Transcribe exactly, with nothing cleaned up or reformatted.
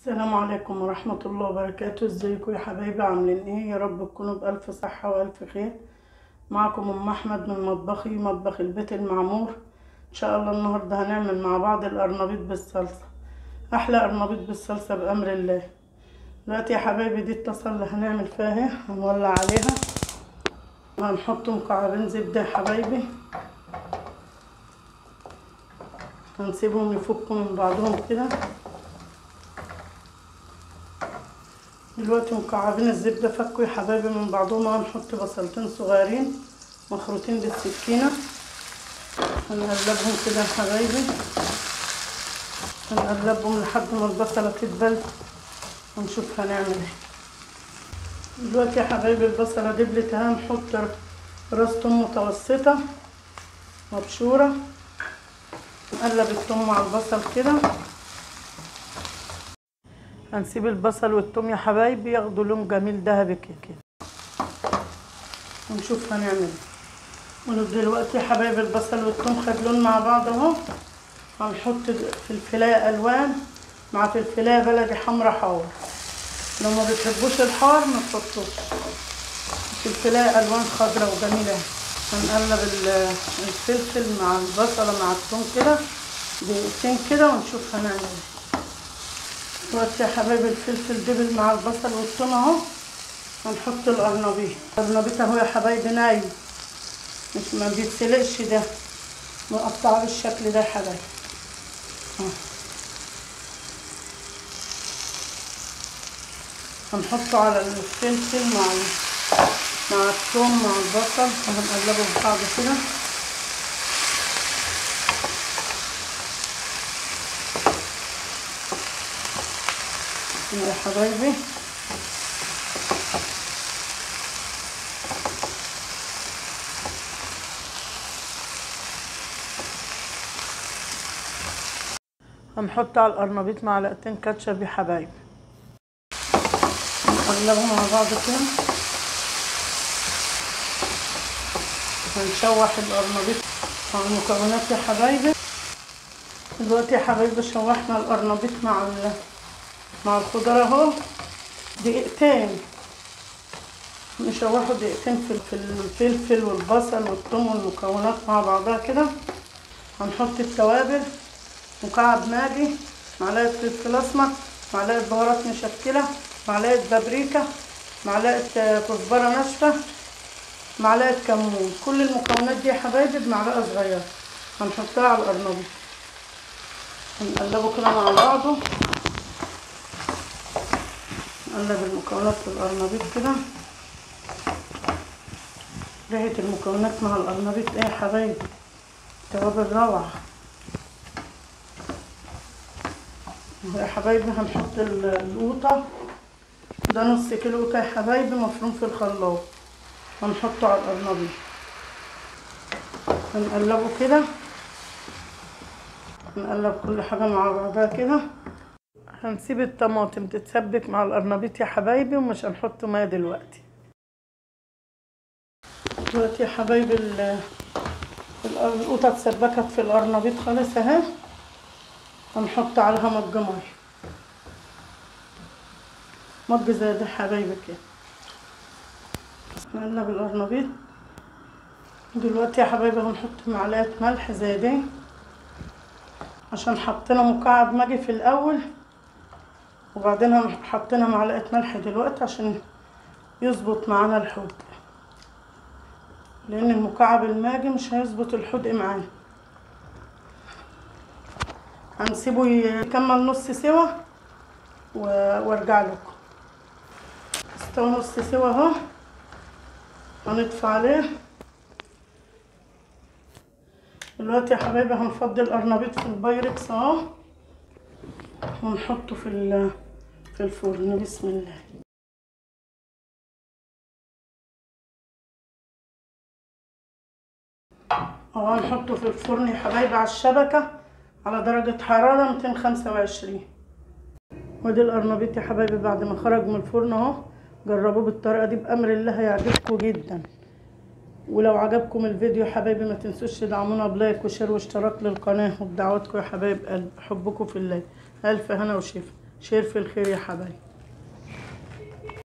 السلام عليكم ورحمة الله وبركاته. ازيكم يا حبايبي؟ عاملين ايه؟ يا رب تكونوا بألف صحة وألف خير. معكم ام احمد من مطبخي، مطبخ البيت المعمور. ان شاء الله النهاردة هنعمل مع بعض القرنبيط بالصلصة، احلى قرنبيط بالصلصة بأمر الله. دلوقتي يا حبايبي دي الطاسة اللي هنعمل فيها اهي، هنولع عليها وهنحط مكعبين زبدة يا حبايبي، هنسيبهم يفكوا من بعضهم كده. دلوقتي مكعبين الزبدة فكوا يا حبايبي من بعضهم، هنحط بصلتين صغيرين مخروطين بالسكينة، هنقلبهم كده يا حبايبي، هنقلبهم لحد ما البصلة تدبل ونشوف هنعمل ايه. دلوقتي يا حبايبي البصلة دبلت، هنحط راس توم متوسطة مبشورة، نقلب التوم مع البصل كده. هنسيب البصل والثوم يا حبايبي ياخدوا لون جميل ذهبي كده ونشوف هنعمل ايه. دلوقتي يا حبايبي البصل والثوم خد لون مع بعض اهو، هنحط فلفلايه الوان مع فلفلايه بلدي حمرا حار. لو ما بتحبوش الحار ما تحطوش، فلفلايه الوان خضرا وجميله. هنقلب الفلفل مع البصله مع الثوم كده دقيقتين كده ونشوف هنعمل ايه. دلوقتي يا حبايبي الفلفل دبل مع البصل والثوم اهو، هنحط القرنبيط. القرنبيط اهو يا حبايبي نايم، مش ما بيتسلقش، ده مقطعه بالشكل ده يا حبايبي اهو. هنحطه على الفلفل مع مع الثوم مع البصل وهنقلبه ببعض كده. يا حبايبي هنحط على القرنبيط معلقتين كاتشب يا حبايبي، نقلبهم مع بعض كده. هنشوح القرنبيط مع المكونات يا حبايبي. دلوقتي يا حبايبي شوحنا القرنبيط مع مع الخضار اهو دقيقتين، نشوحه دقيقتين في الفلفل والبصل والثوم والمكونات مع بعضها كده. هنحط التوابل، مكعب ماجي، معلقه فلفل اسمر، معلقه بهارات مشكله، معلقه بابريكا، معلقه كزبره ناشفه، معلقه كمون. كل المكونات دي يا حبايبي بمعلقه صغيره هنحطها على القرنبيط، هنقلبه كده مع بعضه. نقلب المكونات في القرنبيط كده. ريحه المكونات مع القرنبيط ايه يا حبايبي؟ توابل روعه يا حبايبي. هنحط القوطه، ده نص كيلو قوطه يا حبايبي مفروم في الخلاط، هنحطه على القرنبيط، هنقلبه كده، نقلب كل حاجه مع بعضها كده. هنسيب الطماطم تتسبك مع القرنبيط يا حبايبي ومش هنحط ميه دلوقتي. دلوقتي يا حبايبي القوطه اتسبكت في القرنبيط خالص اهي، هنحط عليها مج ميه، مج زي ده حبايبي كده. نقلب القرنبيط. دلوقتي يا حبايبي هنحط معلقه ملح زي دي، عشان حطينا مكعب ماجي في الاول وبعدين حطينا معلقه ملح دلوقتي عشان يظبط معانا الحدق، لان المكعب الماجي مش هيظبط الحدق معانا. هنسيبه يكمل نص سوا وارجع لكم. استوى نص سوا اهو، هنطفي عليه. دلوقتي يا حبايبي هنفضي القرنبيط في البايركس اهو ونحطه في في الفرن. بسم الله. اهو هنحطه في الفرن يا حبايبي على الشبكه على درجه حراره ميتين وخمسة وعشرين. ودي القرنبيط يا حبايبي بعد ما خرج من الفرن اهو. جربوه بالطريقه دي بامر الله هيعجبكم جدا. ولو عجبكم الفيديو يا حبايبي ما تنسوش تدعمونا بلايك وشير واشتراك للقناه، وبدعواتكم يا حبايب قلب. حبكم في الله. الف هنا وشفا. شير في الخير يا حبايبي.